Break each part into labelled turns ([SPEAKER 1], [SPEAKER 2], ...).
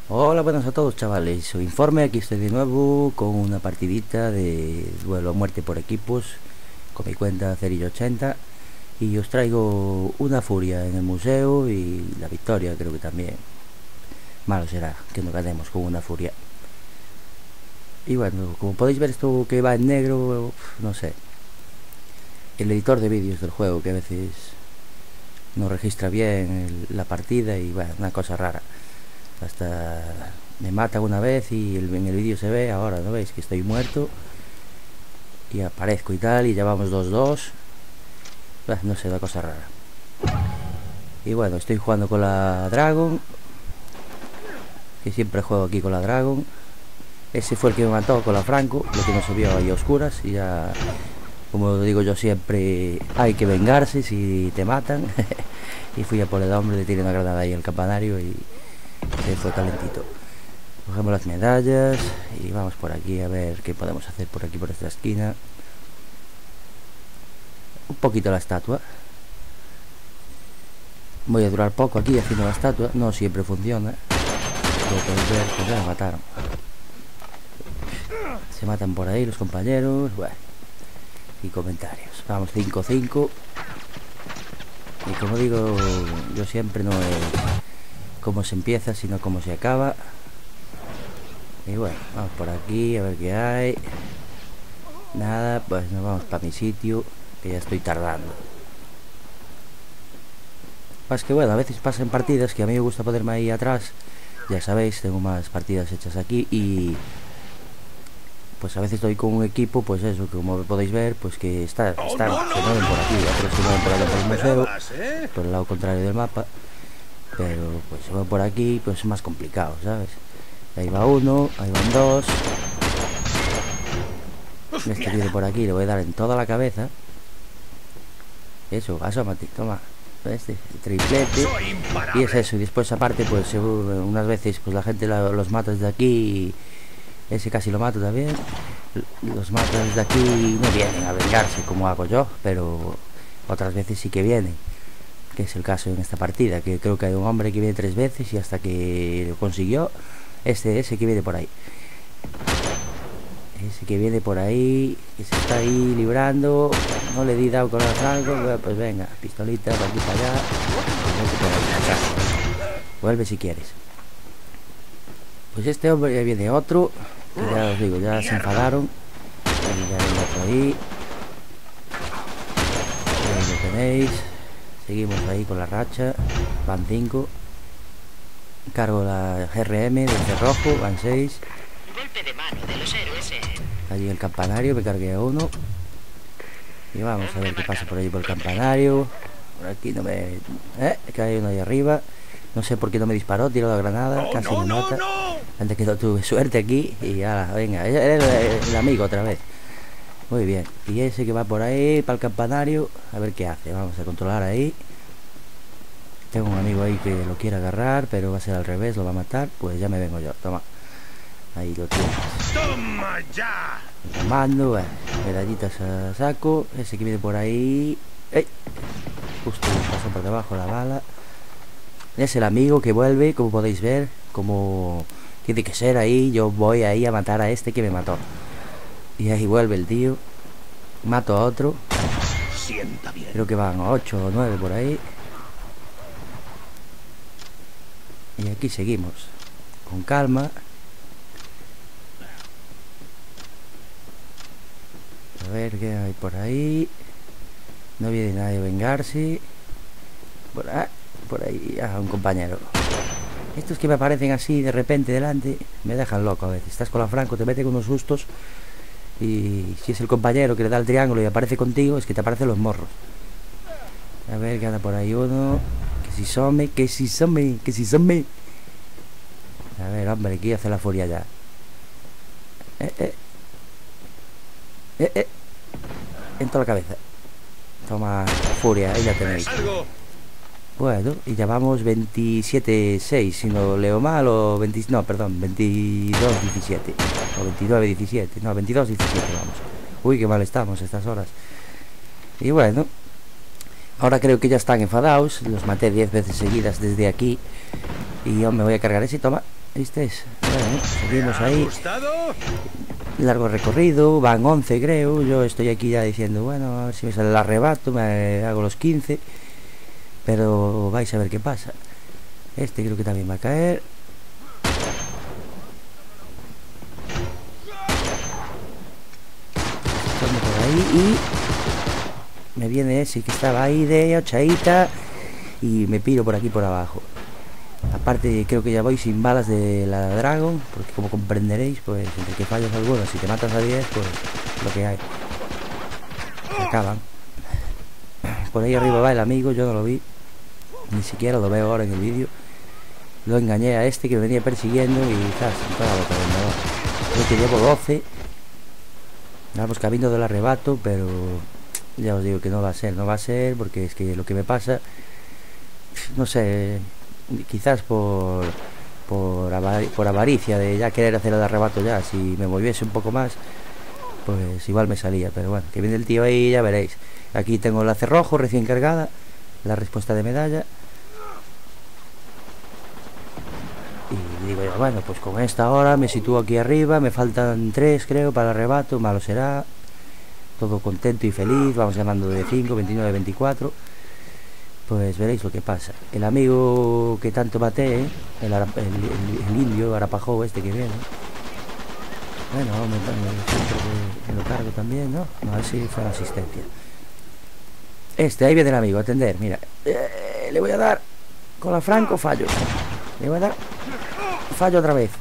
[SPEAKER 1] Hola, buenas a todos, chavales. Soy Informe, aquí estoy de nuevo con una partidita de duelo a muerte por equipos con mi cuenta Cerillo80 y os traigo una furia en el museo y la victoria, creo que también. Malo será que no ganemos con una furia. Y bueno, como podéis ver, esto que va en negro, no sé. El editor de vídeos del juego que a veces no registra bien la partida y bueno, una cosa rara. Hasta me mata una vez y en el vídeo se ve, ahora no veis que estoy muerto y aparezco y tal, y ya vamos 2-2. No sé, una cosa rara. Y bueno, estoy jugando con la Dragon, que siempre juego aquí con la Dragon. Ese fue el que me mató con la Franco, lo que no se vio ahí a oscuras. Y ya, como digo yo siempre, hay que vengarse si te matan. Y fui a por el hombre, le tiré una granada ahí al campanario y se fue calentito. Cogemos las medallas y vamos por aquí a ver qué podemos hacer por aquí, por esta esquina. Un poquito la estatua. Voy a durar poco aquí haciendo la estatua. No siempre funciona. Como podéis ver, pues ya me mataron. Se matan por ahí los compañeros. Bueno, y comentarios. Vamos 5-5. Y como digo, yo siempre no es cómo se empieza, sino cómo se acaba. Y bueno, vamos por aquí a ver qué hay. Nada, pues nos vamos para mi sitio, que ya estoy tardando. Más que bueno, a veces pasan partidas que a mí me gusta ponerme ahí atrás. Ya sabéis, tengo más partidas hechas aquí y pues a veces estoy con un equipo, pues eso, como podéis ver, pues que se mueven por aquí, otros se mueven por allá por el museo, por el lado contrario del mapa. Pero pues se mueven por aquí, pues es más complicado, ¿sabes? Ahí va uno, ahí van dos. Este viene por aquí, le voy a dar en toda la cabeza. Eso, asómate, toma. Este, triplete. Y es eso, y después aparte, pues unas veces pues la gente los mata desde aquí. Y ese casi lo mato también. Los mato desde aquí y no vienen a vengarse como hago yo, pero otras veces sí que vienen. Que es el caso en esta partida, que creo que hay un hombre que viene 3 veces y hasta que lo consiguió. Ese que viene por ahí. Ese que viene por ahí, que se está ahí librando. No le di dado con algo. Pues venga, pistolita para aquí para allá. Vuelve si quieres. Pues este hombre ya viene otro, que ya os digo, ya se enfadaron. Ya viene otro ahí. Ahí lo tenéis. Seguimos ahí con la racha. Van 5. Cargo la GRM del rojo, van 6.
[SPEAKER 2] Golpe de mano de los héroes.
[SPEAKER 1] Allí el campanario, me cargué a uno. Y vamos a ver qué pasa por allí por el campanario. Por aquí no me... que hay uno ahí arriba. No sé por qué no me disparó, tiró la granada, casi me mata. Antes que no tuve suerte aquí. Y ya, venga, era el amigo otra vez. Muy bien. Y ese que va por ahí, para el campanario, a ver qué hace. Vamos a controlar ahí. Tengo un amigo ahí que lo quiere agarrar, pero va a ser al revés, lo va a matar. Pues ya me vengo yo, toma. Ahí lo tienes.
[SPEAKER 3] ¡Toma ya!
[SPEAKER 1] Mando, medallitas a saco. Ese que viene por ahí. ¡Ey! Justo pasa por debajo la bala. Es el amigo que vuelve, como podéis ver. Como tiene que ser ahí. Yo voy ahí a matar a este que me mató. Y ahí vuelve el tío. Mato a otro.
[SPEAKER 3] Sienta bien.
[SPEAKER 1] Creo que van 8 o 9 por ahí. Y aquí seguimos. Con calma. A ver qué hay por ahí. No viene nadie a vengarse. Por ahí, un compañero. Estos que me aparecen así de repente delante me dejan loco a veces. Estás con la Franco, te meten unos sustos. Y si es el compañero que le da el triángulo y aparece contigo, es que te aparecen los morros. A ver que anda por ahí uno. Que si some. A ver, hombre, que hace la furia ya. En toda la cabeza. Toma, furia, ahí ya tenéis. Bueno, y ya vamos 27-6, si no leo mal, o 20, no, perdón, 22-17, o 29-17, no, 22-17 vamos. Uy, qué mal estamos a estas horas. Y bueno, ahora creo que ya están enfadados, los maté 10 veces seguidas desde aquí. Y yo me voy a cargar ese, toma. Este es. Bueno, seguimos ahí.
[SPEAKER 3] ¿Gustado?
[SPEAKER 1] Largo recorrido, van 11 creo. Yo estoy aquí ya diciendo, bueno, a ver si me sale el arrebato, me hago los 15. Pero vais a ver qué pasa. Este creo que también va a caer. Estamos por ahí y me viene ese que estaba ahí de ochadita y me piro por aquí por abajo. Aparte creo que ya voy sin balas de la Dragon, porque como comprenderéis, pues entre que fallas algunas y te matas a 10, pues lo que hay. Se acaban. Por ahí arriba va el amigo, yo no lo vi. Ni siquiera lo veo ahora en el vídeo. Lo engañé a este que me venía persiguiendo y quizás en toda la boca del menor. Creo que llevo 12. Vamos camino del arrebato, pero ya os digo que no va a ser, porque es que lo que me pasa, no sé, quizás por avaricia de ya querer hacer el arrebato ya. Si me moviese un poco más, pues igual me salía, pero bueno, que viene el tío ahí, ya veréis. Aquí tengo el cerrojo recién cargada, la respuesta de medalla. Y digo yo, bueno, pues con esta ahora me sitúo aquí arriba. Me faltan 3 creo para el arrebato, malo será. Todo contento y feliz, vamos ganando de 5, 29, 24. Pues veréis lo que pasa. El amigo que tanto maté, el indio Arapajo este que viene. Bueno, me lo cargo también, ¿no? No, a ver si fue la asistencia. Ahí viene el amigo, atender, mira. Le voy a dar con la Franco, fallo. Le voy a dar, fallo otra vez.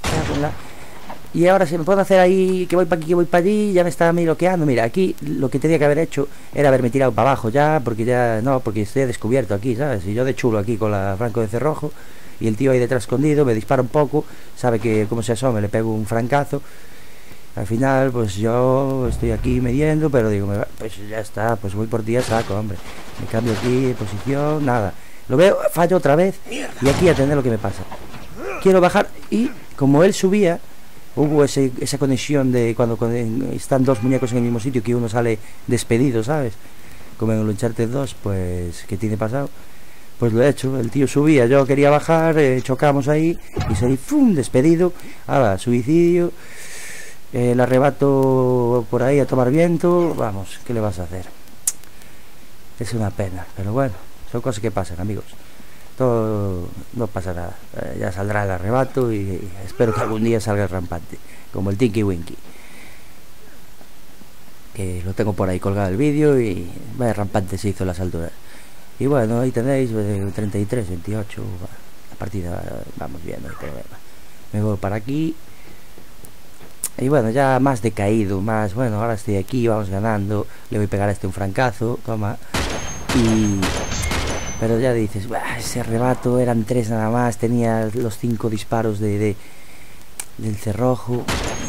[SPEAKER 1] Y ahora se me puede hacer ahí que voy para aquí, que voy para allí. Ya me está a mí bloqueando. Mira, aquí lo que tenía que haber hecho era haberme tirado para abajo ya, porque ya no, porque estoy descubierto aquí, ¿sabes? Y yo de chulo aquí con la Franco de cerrojo y el tío ahí detrás escondido, me dispara un poco, sabe que como se asome le pego un francazo. Al final pues yo estoy aquí midiendo, pero digo, pues ya está, pues voy por ti a saco, hombre. Me cambio aquí de posición, nada. Lo veo, fallo otra vez. Y aquí atender lo que me pasa. Quiero bajar y como él subía, hubo esa conexión de cuando están dos muñecos en el mismo sitio, que uno sale despedido, ¿sabes? Como en el Uncharted 2, pues ¿qué tiene pasado? Pues lo he hecho, el tío subía, yo quería bajar, chocamos ahí y salí, ¡fum!, despedido. Ahora, suicidio, el arrebato por ahí a tomar viento, vamos, ¿qué le vas a hacer? Es una pena, pero bueno, son cosas que pasan, amigos. Todo, no pasa nada, ya saldrá el arrebato y espero que algún día salga el rampante, como el Tinky Winky, que lo tengo por ahí colgado el vídeo y vaya rampante se hizo las alturas. Y bueno, ahí tenéis 33, 28, la partida vamos viendo, no hay problema. Me voy para aquí y bueno, ya más decaído, más, bueno, ahora estoy aquí, vamos ganando, le voy a pegar a este un francazo, toma, pero ya dices, ese arrebato eran 3 nada más, tenía los 5 disparos del cerrojo.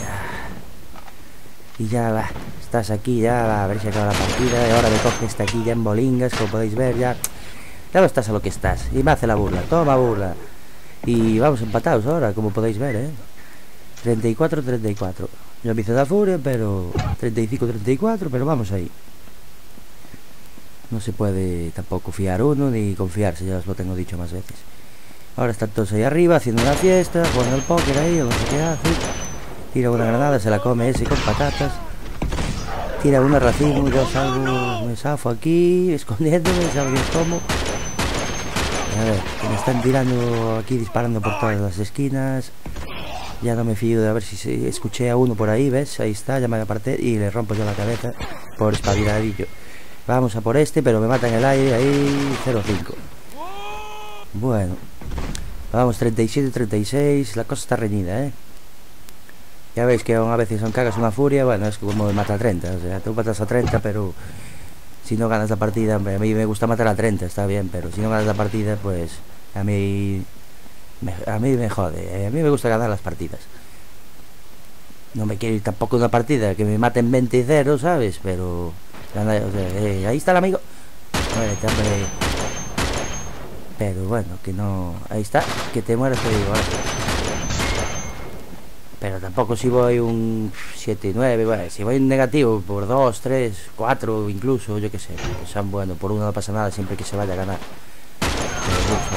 [SPEAKER 1] Y ya estás aquí, ya a ver si acaba la partida. Y ahora me coge este aquí ya en bolingas, como podéis ver, ya no estás a lo que estás. Y me hace la burla, toma burla. Y vamos empatados ahora, como podéis ver, 34-34. Yo me hice la furia, pero 35-34, pero vamos ahí. No se puede tampoco fiar uno ni confiarse, ya os lo tengo dicho más veces. Ahora están todos ahí arriba haciendo una fiesta, jugando al póker ahí, o no sé qué hace. Tira una granada, se la come ese con patatas. Tira una racimo, yo salgo, me zafo aquí, escondiéndome, ¿sabes cómo? A ver, que me están tirando aquí, disparando por todas las esquinas. Ya no me fío de a ver si escuché a uno por ahí, ¿ves? Ahí está, ya me aparté y le rompo yo la cabeza por espabiladillo. Vamos a por este, pero me mata en el aire, ahí 0-5. Bueno, vamos 37-36, la cosa está reñida, Ya veis que a veces son cagas una furia, bueno, es como de matar a 30, o sea, tú matas a 30, pero si no ganas la partida, hombre, a mí me gusta matar a 30, está bien, pero si no ganas la partida, pues a mí me jode, a mí me gusta ganar las partidas. No me quiero ir tampoco una partida que me maten 20-0, ¿sabes? Pero o sea, ahí está el amigo. Hombre. Pero bueno, que no, ahí está, que te mueras, te digo, pero tampoco si voy un 7-9, bueno, si voy un negativo por 2, 3, 4 incluso, yo qué sé, pues bueno, por uno no pasa nada siempre que se vaya a ganar. Pero,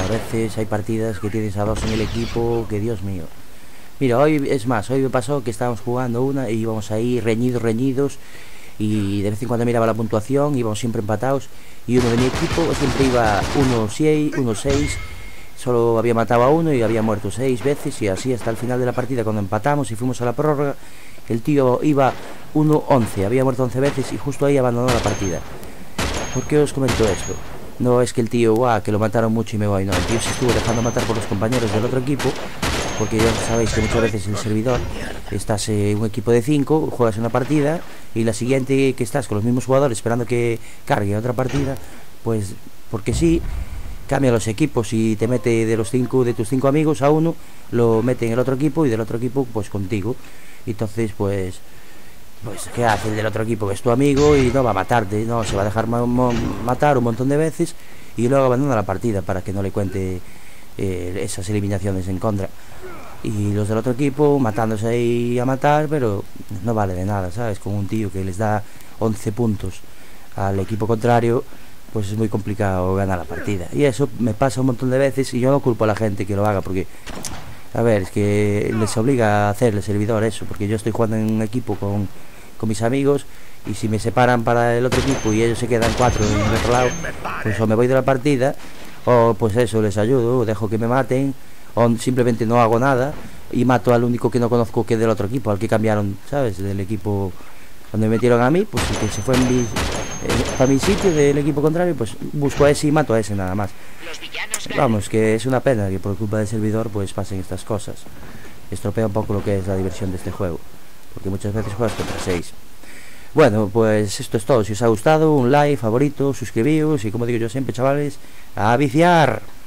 [SPEAKER 1] a veces hay partidas que tienes a 2 en el equipo, que Dios mío. Mira, hoy es más, hoy me pasó que estábamos jugando una y íbamos ahí reñidos, y de vez en cuando miraba la puntuación, íbamos siempre empatados, y uno de mi equipo siempre iba 1-6, solo había matado a uno y había muerto 6 veces, y así hasta el final de la partida, cuando empatamos y fuimos a la prórroga, el tío iba 1-11, había muerto 11 veces y justo ahí abandonó la partida. ¿Por qué os comento esto? No es que el tío, que lo mataron mucho y me voy, no, el tío se estuvo dejando matar por los compañeros del otro equipo, porque ya sabéis que muchas veces el servidor estás en un equipo de 5, juegas una partida y la siguiente que estás con los mismos jugadores esperando que cargue otra partida, pues porque sí, cambia los equipos y te mete de tus 5 amigos a uno, lo mete en el otro equipo y del otro equipo pues contigo. Entonces pues ¿qué hace el del otro equipo? Que es tu amigo y no va a matarte, no, se va a dejar matar un montón de veces y luego abandona la partida para que no le cuente esas eliminaciones en contra. Y los del otro equipo matándose ahí a matar, pero no vale de nada, ¿sabes? Con un tío que les da 11 puntos al equipo contrario, pues es muy complicado ganar la partida. Y eso me pasa un montón de veces y yo no culpo a la gente que lo haga, porque a ver, es que les obliga a hacer el servidor eso, porque yo estoy jugando en un equipo con mis amigos, y si me separan para el otro equipo y ellos se quedan 4 en el otro lado, pues o me voy de la partida, o pues eso, les ayudo, o dejo que me maten, o simplemente no hago nada y mato al único que no conozco, que es del otro equipo, al que cambiaron, ¿sabes? Del equipo donde me metieron a mí, pues el que se fue para mi sitio del equipo contrario, pues busco a ese y mato a ese nada más. Vamos, que es una pena que por culpa del servidor pues pasen estas cosas. Estropea un poco lo que es la diversión de este juego, porque muchas veces juegas contra 6. Bueno, pues esto es todo. Si os ha gustado, un like, favorito, suscribíos y, como digo yo siempre, chavales, a viciar.